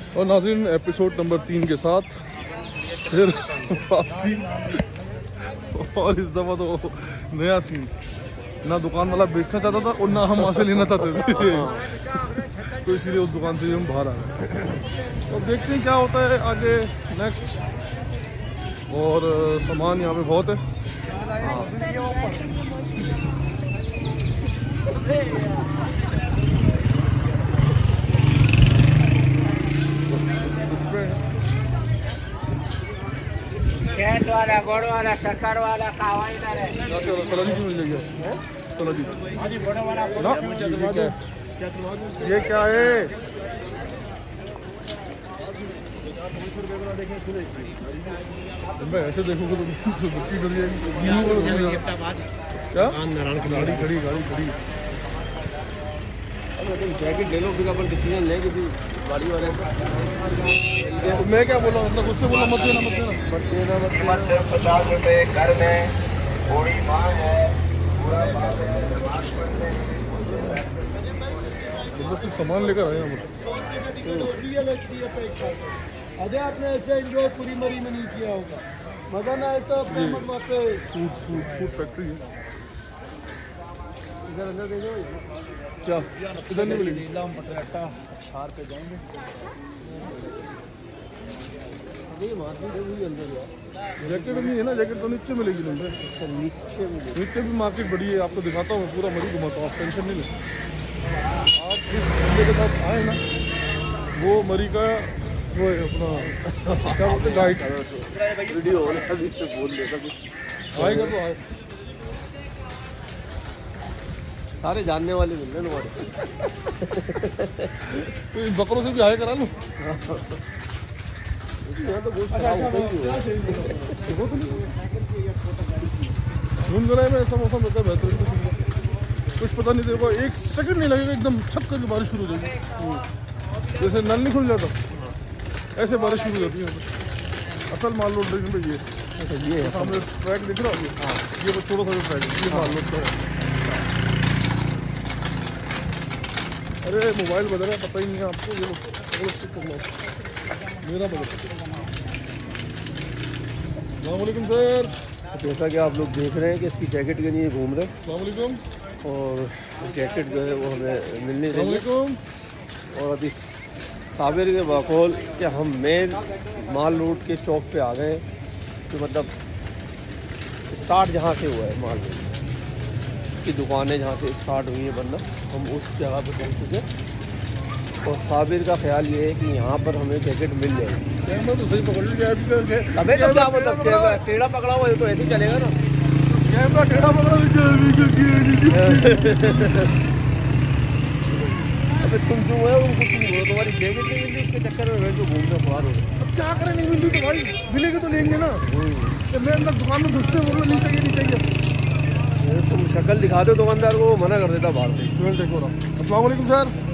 और नाज़रीन episode number 3 के साथ फिर वापसी। और इस दफ़ा तो नया सीन, ना दुकान वाला बेचना चाहता था और ना हम वहाँ से लेना चाहते थे तो इसीलिए उस दुकान से हम बाहर आ गए। और देखते हैं क्या होता है आगे नेक्स्ट। और सामान यहाँ पे बहुत है। कैट वाला, गोड़ वाला, शक्कर वाला, कावाई वाला है। सलादी की मिल जाएगी सलादी। ये क्या है? मैं ऐसे देखोगे तो दुखी कर जाएगी। क्या गाड़ी खड़ी जैकेट ले लो, फिर अपन डिसीजन ले किसी गाड़ी वाले से। मैं क्या बोला, मतलब उससे बोला मत देना। 50 रुपए घर में थोड़ी मांग है, पूरा मतलब सिर्फ सामान लेकर आए हम। अजय आपने ऐसे एंजॉय पूरी मरी में नहीं किया होगा, मजा ना आए तो अपने वहाँ पे फूड फैक्ट्री है। इधर अंदर देखो क्या इधर नहीं मिलेगी? शार पे जाएंगे जैकेट नहीं है ना, जैकेट तो नीचे मिलेगी ना। नीचे भी मार्केट बड़ी है, आपको दिखाता हूँ, पूरा मरी घुमाता हूँ, आप टेंशन नहीं लें। आप जिस बंदे के साथ आए ना, वो मरी का वो है अपना क्या बोलते गाइड। वीडियो बोल देता कुछ आएगा तो आए। सारे जानने वाले मिल रहे तुम्हारे। तो इन बकरों से भी आए करा लो। यहाँ तो गोश्त खराब होता ही है। धुंध में ऐसा मौसम रहता है बेहतरीन, कुछ पता नहीं देखो, एक सेकंड नहीं लगेगा, एकदम छप करके बारिश शुरू हो जाएगी। जैसे नल नहीं खुल जाता ऐसे बारिश शुरू हो जाती है। असल माल लोड ड्रेन पे ये सामने ट्रैक दिख रहा है, ये वो छोटा सा ट्रैक है, ये माल लोड का है। अरे मोबाइल बदल रहा है, पता ही नहीं है आपको। ये स्टिक कर लो, मेरा बदल। अस्सलामुअलैकुम सर। जैसा कि आप लोग देख रहे हैं कि इसकी जैकेट के लिए घूम रहे हैं अस्सलामुअलैकुम। और जैकेट जो है वो हमें मिलनी चाहिए। और अभी साबिर के बकौल कि हम मेन माल रोड के चौक पे आ गए, तो मतलब स्टार्ट जहाँ से हुआ है माल रोड की दुकानें जहाँ से स्टार्ट हुई है बनना, हम उस जगह पे पहुँच चुके। और साबिर का ख्याल ये है कि यहाँ पर हमें जैकेट मिल जाएगी। कैमरा तो सही पकड़ लिया अबे तो क्या मतलब टेढ़ा पकड़ा हुआ है तो ऐसे चलेगा ना। कैमरा टेढ़ा पकड़ा। अबे तुम जो है वो कुछ नहीं हो, तुम्हारी जैकेट नहीं मिल रही, इसके चक्कर में मैं तो घूमने खुआर हो गया। अब क्या करें, नहीं मिल रही तो भाई मिलेगी तो लेंगे ना। तो मैं अंदर दुकान में घुसते बोल नहीं चाहिए। तुम शक्ल दिखा दो दुकानदार को, मना कर देता बाहर से। अस्सलाम वालेकुम सर।